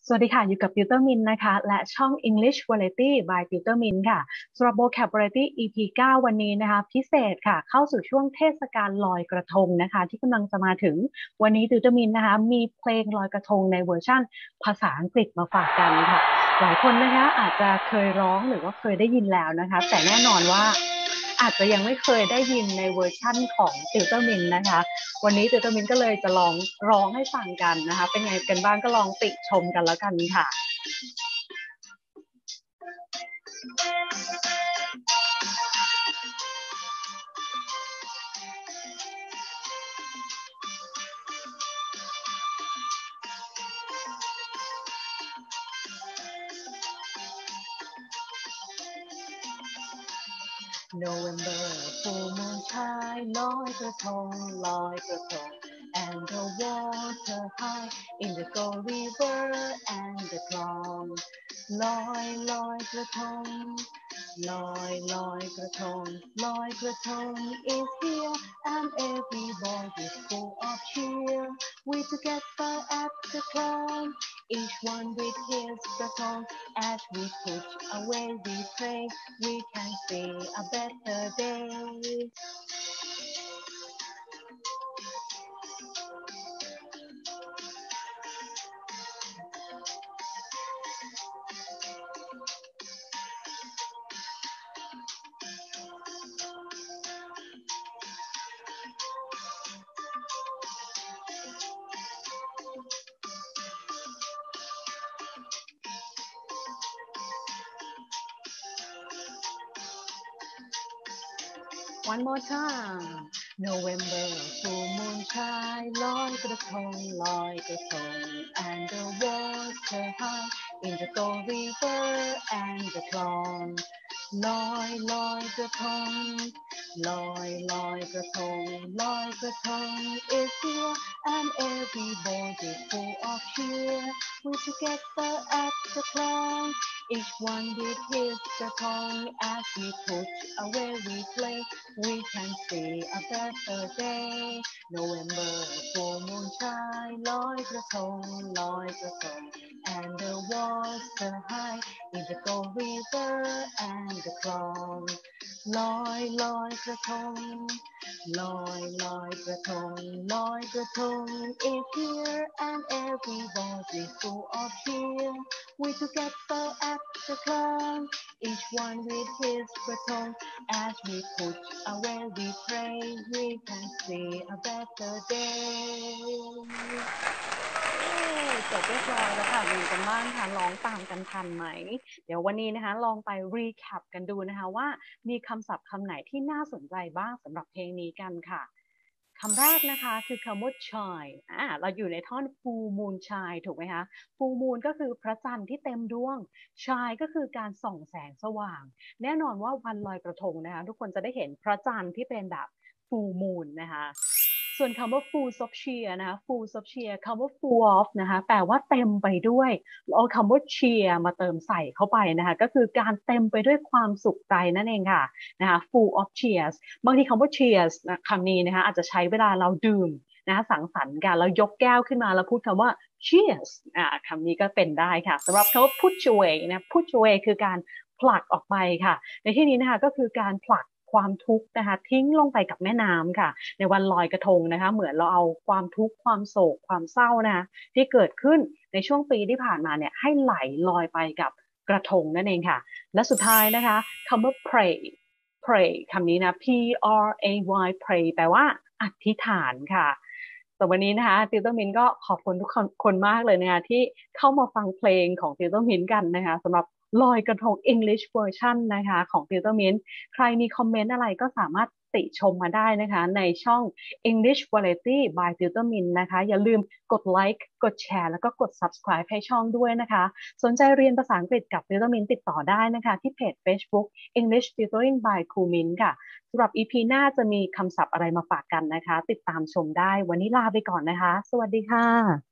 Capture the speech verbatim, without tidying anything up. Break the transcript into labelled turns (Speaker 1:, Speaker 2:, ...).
Speaker 1: สวัสดีค่ะอยู่กับติวเตอร์มินนะคะและช่อง English Variety by ติวเตอร์มินค่ะสำหรับ Vocab Variety อี พี เก้า วันนี้นะคะพิเศษค่ะเข้าสู่ช่วงเทศกาลลอยกระทงนะคะที่กำลังจะมาถึงวันนี้ติวเตอร์มินนะคะมีเพลงลอยกระทงในเวอร์ชั่นภาษาอังกฤษมาฝากกันค่ะหลายคนนะคะอาจจะเคยร้องหรือว่าเคยได้ยินแล้วนะคะแต่แน่นอนว่าอาจจะยังไม่เคยได้ยินในเวอร์ชั่นของติวเตอร์มินนะคะวันนี้ติวเตอร์มินก็เลยจะลองร้องให้ฟังกันนะคะเป็นไงกันบ้างก็ลองติชมกันแล้วกันค่ะ November full moon shine ลอยกระทงลอยกระทง and the water high in the gold river and the cloud ลอยลอยกระทงลอยลอยกระทงลอยกระทง is here and everybody's full of cheer we together at the cloud each one with his gratong as we put away we pray we can see a better day One more time November full moon shine ลอยกระทงลอยกระทง and the water high in the gold river and the cloud ลอยลอยกระทงลอยลอยกระทงลอยกระทง is here and everybody full of cheer we together at the cloud each one with his gratong as we put away we play we can see a better day November full moon shine ลอยกระทงลอยกระทง and the water high in the gold river and the cloud ลอยลอยกระทงลอยลอยกระทงลอยกระทง is here and everybody full of cheer we together at the cloud each one with his gratong as we put away we pray we can see a better day จบเรียบร้อยแล้วค่ะมีกันบ้างค่ะร้องตามกันทันไหมเดี๋ยววันนี้นะคะลองไป recap กันดูนะคะว่ามีคำศัพท์คำไหนที่น่าสนใจบ้างสำหรับเพลงนี้กันค่ะคำแรกนะคะคือคำว่า shine อ่าเราอยู่ในท่อน full moon shine ถูกไหมคะ full moon ก็คือพระจันทร์ที่เต็มดวง shine ก็คือการส่องแสงสว่างแน่นอนว่าวันลอยกระทงนะคะทุกคนจะได้เห็นพระจันทร์ที่เป็นแบบ full moon นะคะส่วนคำว่า full of cheer นะคะ full of cheer คำว่า full of นะคะแปลว่าเต็มไปด้วยเอาคำว่า cheer มาเติมใส่เข้าไปนะคะก็คือการเต็มไปด้วยความสุขใจนั่นเองค่ะนะคะ full of cheers บางทีคำว่า cheers คำนี้นะคะอาจจะใช้เวลาเราดื่มนะคะสังสรรค์กันแล้วยกแก้วขึ้นมาแล้วพูดคำว่า cheers อ่าคำนี้ก็เป็นได้ค่ะสำหรับคำว่า put away นะ put away คือการผลักออกไปค่ะในที่นี้นะคะก็คือการผลักความทุกข์นะคะทิ้งลงไปกับแม่น้ำค่ะในวันลอยกระทงนะคะเหมือนเราเอาความทุกข์ความโศกความเศร้านะคะที่เกิดขึ้นในช่วงปีที่ผ่านมาเนี่ยให้ไหลลอยไปกับกระทงนั่นเองค่ะและสุดท้ายนะคะคำว่า pray pray คำนี้นะ P R A Y pray แปลว่าอธิษฐานค่ะแต่วันนี้นะคะติวเตอร์มินก็ขอบคุณทุกคนคนมากเลยนะคะที่เข้ามาฟังเพลงของติวเตอร์มินกันนะคะสำหรับลอยกระทง English version นะคะของติวเตอร์มินใครมีคอมเมนต์อะไรก็สามารถติชมมาได้นะคะในช่อง English Variety by ติวเตอร์มินนะคะอย่าลืมกดไลค์กดแชร์แล้วก็กด subscribe ให้ช่องด้วยนะคะสนใจเรียนภาษาอังกฤษกับติวเตอร์มินติดต่อได้นะคะที่เพจ Facebook English Tutoring by ครูมินค่ะสำหรับ อี พี หน้าจะมีคำศัพท์อะไรมาฝากกันนะคะติดตามชมได้วันนี้ลาไปก่อนนะคะสวัสดีค่ะ